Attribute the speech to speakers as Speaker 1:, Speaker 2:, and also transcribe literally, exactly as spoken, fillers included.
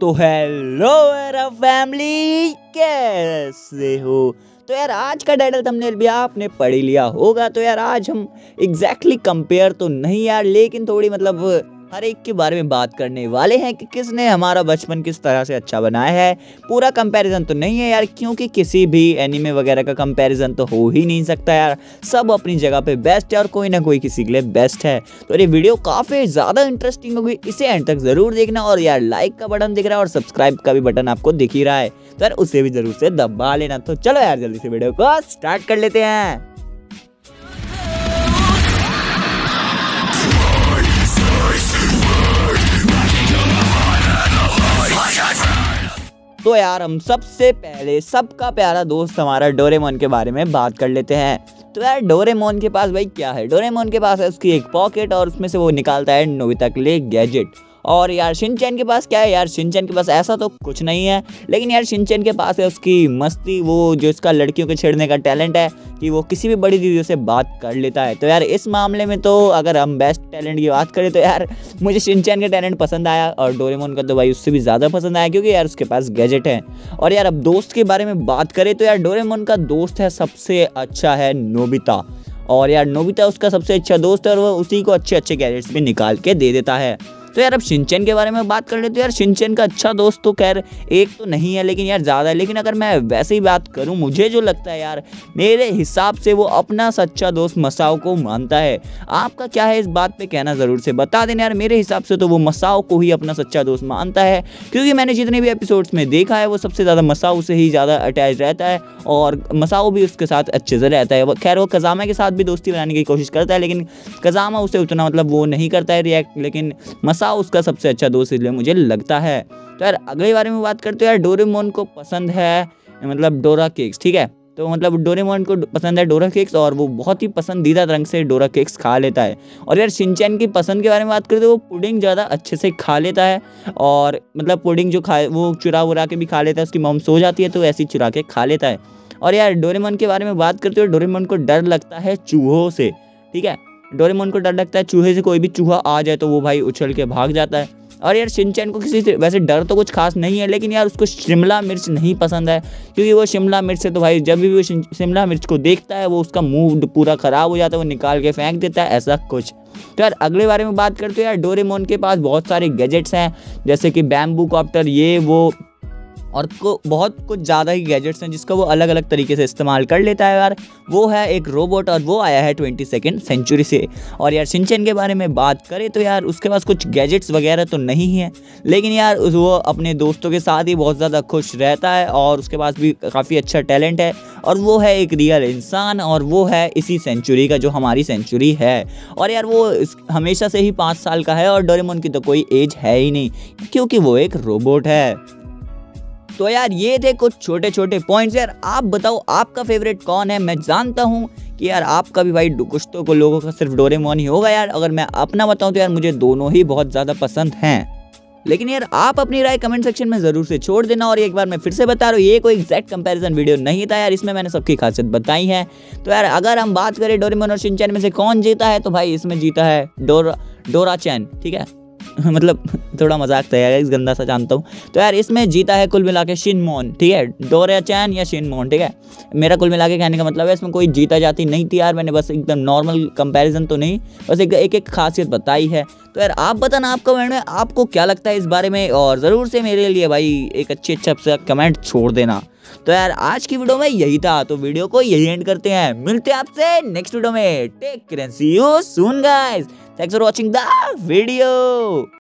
Speaker 1: तो हेलो मेरा फैमिली, कैसे हो। तो यार आज का टाइटल थंबनेल भी आपने पढ़ ही लिया होगा। तो यार आज हम एग्जैक्टली कंपेयर तो नहीं यार, लेकिन थोड़ी मतलब हर एक के बारे में बात करने वाले हैं कि किसने हमारा बचपन किस तरह से अच्छा बनाया है। पूरा कंपैरिजन तो नहीं है यार, क्योंकि किसी भी एनीमे वगैरह का कंपैरिजन तो हो ही नहीं सकता यार। सब अपनी जगह पे बेस्ट है और कोई ना कोई किसी के लिए बेस्ट है। तो ये वीडियो काफ़ी ज़्यादा इंटरेस्टिंग होगी, इसे एंड तक ज़रूर देखना। और यार लाइक का बटन दिख रहा है और सब्सक्राइब का भी बटन आपको दिख ही रहा है, तो यार उसे भी ज़रूर से दबा लेना। तो चलो यार जल्दी से वीडियो को स्टार्ट कर लेते हैं। तो यार हम सबसे पहले सबका प्यारा दोस्त हमारा डोरेमोन के बारे में बात कर लेते हैं। तो यार डोरेमोन के पास भाई क्या है, डोरेमोन के पास है उसकी एक पॉकेट और उसमें से वो निकालता है नोबिता के लिए गैजेट। और यार शिनचैन के पास क्या है, यार शिनचैन के पास ऐसा तो कुछ नहीं है, लेकिन यार शिनचैन के पास है उसकी मस्ती, वो जो इसका लड़कियों के छेड़ने का टैलेंट है कि वो किसी भी बड़ी दीदियों से बात कर लेता है। तो यार इस मामले में तो अगर हम बेस्ट टैलेंट की बात करें तो यार मुझे शिनचैन का टैलेंट पसंद आया, और डोरेमोन का तो भाई उससे भी ज़्यादा पसंद आया, क्योंकि यार उसके पास गैजेट है। और यार अब दोस्त के बारे में बात करें तो यार डोरेमोन का दोस्त है सबसे अच्छा है नोबिता। और यार नोबिता उसका सबसे अच्छा दोस्त है और वो उसी को अच्छे अच्छे गैजेट्स भी निकाल के दे देता है। तो यार अब शिनचैन के बारे में बात कर ले तो यार शिनचैन का अच्छा दोस्त तो खैर एक तो नहीं है, लेकिन यार ज़्यादा है। लेकिन अगर मैं वैसे ही बात करूं, मुझे जो लगता है यार, मेरे हिसाब से वो अपना सच्चा दोस्त मसाओ को मानता है। आपका क्या है इस बात पे कहना ज़रूर से बता देना यार। मेरे हिसाब से तो वो मसाओ को ही अपना सच्चा दोस्त मानता है, क्योंकि मैंने जितने भी एपिसोड्स में देखा है वो सबसे ज़्यादा मसाओ से ही ज़्यादा अटैच रहता है और मसाओ भी उसके साथ अच्छे से रहता है। खैर वो कज़ामा के साथ भी दोस्ती बनाने की कोशिश करता है, लेकिन कज़ामा उसे उतना मतलब वो नहीं करता है रिएक्ट, लेकिन मसाओ उसका सबसे अच्छा दोस्त इसलिए मुझे लगता है। तो यार अगले बारे में बात करते हैं। यार डोरेमोन को पसंद है मतलब डोरा केक्स, ठीक है। तो मतलब डोरेमोन को पसंद है डोरा केक्स और वो बहुत ही पसंदीदा रंग से डोरा केक्स खा लेता है। और यार शिनचैन की पसंद के बारे में बात करते तो वो पुडिंग ज़्यादा अच्छे से खा लेता है, और मतलब पुडिंग जो खाए वो चुरा वुरा के भी खा लेता है। उसकी मॉम सो जाती है तो ऐसी चुरा के खा लेता है। और यार डोरेमोन के बारे में बात करते हो, डोरेमोन को डर लगता है चूहों से, ठीक है। डोरेमोन को डर लगता है चूहे से, कोई भी चूहा आ जाए तो वो भाई उछल के भाग जाता है। और यार शिनचैन को किसी से वैसे डर तो कुछ खास नहीं है, लेकिन यार उसको शिमला मिर्च नहीं पसंद है, क्योंकि वो शिमला मिर्च से तो भाई जब भी वो शिमला मिर्च को देखता है वो उसका मूड पूरा ख़राब हो जाता है, वो निकाल के फेंक देता है, ऐसा कुछ। तो यार अगले बारे में बात करते हैं। यार डोरेमोन के पास बहुत सारे गैजेट्स हैं, जैसे कि बैम्बू कॉप्टर, ये वो और को बहुत कुछ ज़्यादा ही गैजेट्स हैं जिसका वो अलग अलग तरीके से इस्तेमाल कर लेता है यार। वो है एक रोबोट और वो आया है ट्वेंटी सेकेंड सेंचुरी से। और यार शिनचैन के बारे में बात करें तो यार उसके पास कुछ गैजेट्स वगैरह तो नहीं है, लेकिन यार वो अपने दोस्तों के साथ ही बहुत ज़्यादा खुश रहता है और उसके पास भी काफ़ी अच्छा टैलेंट है, और वो है एक रियल इंसान, और वो है इसी सेंचुरी का जो हमारी सेंचुरी है। और यार वो हमेशा से ही पाँच साल का है और डोरेमोन की तो कोई एज है ही नहीं, क्योंकि वो एक रोबोट है। तो यार ये थे कुछ छोटे छोटे पॉइंट्स। यार आप बताओ आपका फेवरेट कौन है। मैं जानता हूँ कि यार आपका भी भाई कुछ तो को लोगों का सिर्फ डोरेमोन ही होगा यार। अगर मैं अपना बताऊँ तो यार मुझे दोनों ही बहुत ज़्यादा पसंद हैं, लेकिन यार आप अपनी राय कमेंट सेक्शन में ज़रूर से छोड़ देना। और एक बार मैं फिर से बता रहा हूँ, ये कोई एग्जैक्ट कंपैरिजन वीडियो नहीं था यार, इसमें मैंने सबकी खासियत बताई है। तो यार अगर हम बात करें डोरेमोन और शिनचैन में से कौन जीता है, तो भाई इसमें जीता है डोरा डोरा-चैन, ठीक है। मतलब थोड़ा मजाक था यार, इस गंदा सा जानता हूँ। तो यार इसमें जीता है कुल मिला के शिनमोन, ठीक है। डोरा-चैन या शिनमोन, ठीक है। मेरा कुल मिला के कहने का मतलब है इसमें कोई जीता जाती नहीं थी यार, मैंने बस एकदम नॉर्मल कंपैरिजन तो नहीं, बस एक एक, एक खासियत बताई है। तो यार आप बताना आपका कमेंट में आपको क्या लगता है इस बारे में, और ज़रूर से मेरे लिए भाई एक अच्छे अच्छा सा कमेंट छोड़ देना। तो यार आज की वीडियो में यही था, तो वीडियो को यही एंड करते हैं। मिलते हैं आपसे नेक्स्ट वीडियो में। Take care and see you soon guys. Thanks for watching the video.